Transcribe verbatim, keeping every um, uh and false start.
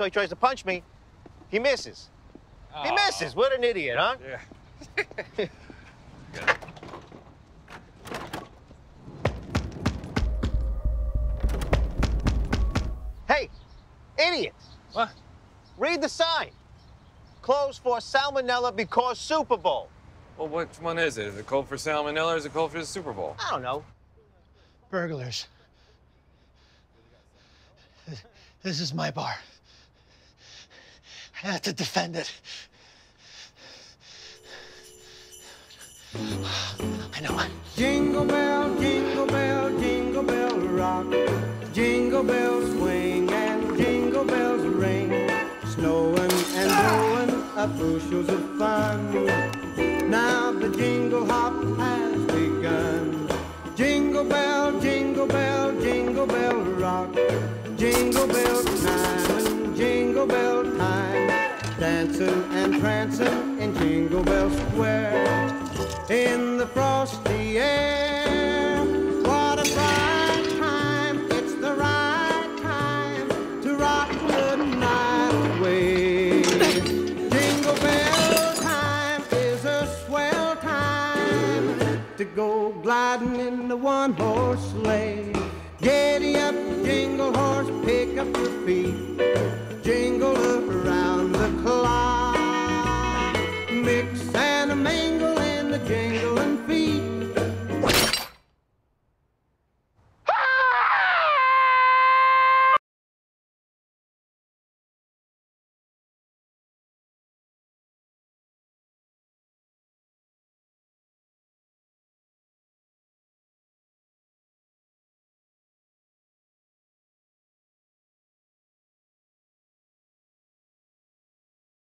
so he tries to punch me. He misses. Oh. He misses. What an idiot, huh? Yeah. Hey, idiots. What? Read the sign. Closed for salmonella because Super Bowl. Well, which one is it? Is it called for salmonella or is it called for the Super Bowl? I don't know. Burglars. This is my bar. I have to defend it. I know. Jingle bell, jingle bell, jingle bell rock. Jingle bells swing and jingle bells ring. Snowing and blowing up bushels of fun. Now the jingle hop has begun. Jingle bell, jingle bell, jingle bell rock. Jingle bell time and jingle bell time. Dancing and prancing in Jingle Bell Square. In the frosty air, what a bright time. It's the right time to rock the night away. Jingle bell time is a swell time to go gliding in the one-horse sleigh. Giddy up, jingle horse, pick up your feet.